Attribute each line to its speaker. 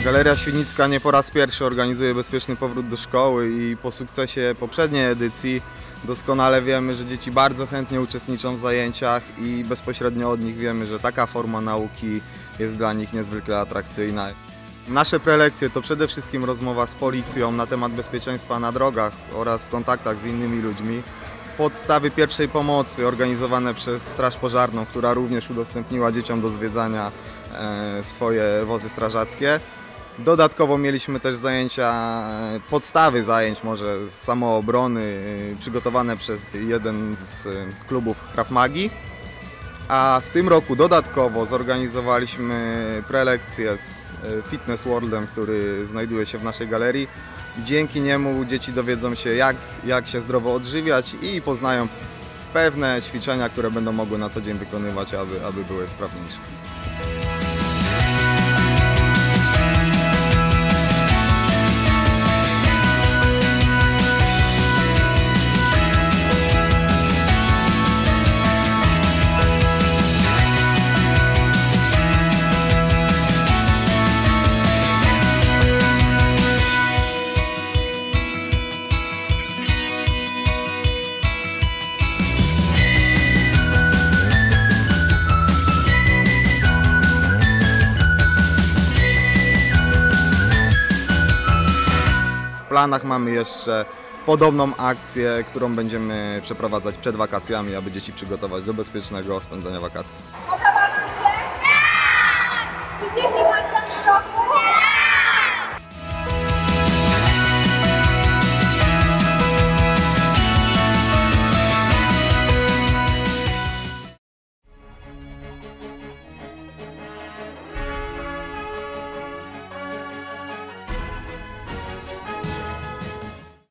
Speaker 1: Galeria Świdnicka nie po raz pierwszy organizuje bezpieczny powrót do szkoły i po sukcesie poprzedniej edycji doskonale wiemy, że dzieci bardzo chętnie uczestniczą w zajęciach i bezpośrednio od nich wiemy, że taka forma nauki jest dla nich niezwykle atrakcyjna. Nasze prelekcje to przede wszystkim rozmowa z policją na temat bezpieczeństwa na drogach oraz w kontaktach z innymi ludźmi. Podstawy pierwszej pomocy organizowane przez Straż Pożarną, która również udostępniła dzieciom do zwiedzania swoje wozy strażackie. Dodatkowo mieliśmy też zajęcia, podstawy zajęć może z samoobrony, przygotowane przez jeden z klubów Krav Magi. A w tym roku dodatkowo zorganizowaliśmy prelekcję z Fitness Worldem, który znajduje się w naszej galerii. Dzięki niemu dzieci dowiedzą się, jak się zdrowo odżywiać i poznają pewne ćwiczenia, które będą mogły na co dzień wykonywać, aby były sprawniejsze. W planach mamy jeszcze podobną akcję, którą będziemy przeprowadzać przed wakacjami, aby dzieci przygotować do bezpiecznego spędzania wakacji.
Speaker 2: Podoba Wam się? Tak! Czy dzieci w następnym roku?